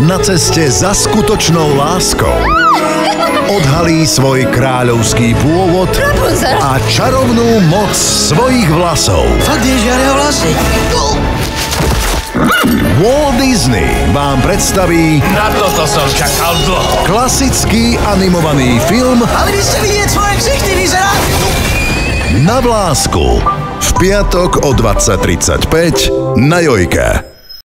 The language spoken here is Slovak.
na ceste za skutočnou láskou. Odhalí svoj kráľovský pôvod a čarovnú moc svojich vlasov. Fakt je žiareho vlasy. Walt Disney vám predstaví Na toto som čakal dlho. klasický animovaný film Mali by ste vidieť svoje ksichty, vyzerá. Na vlásku. V piatok o 20:35 na Jojke.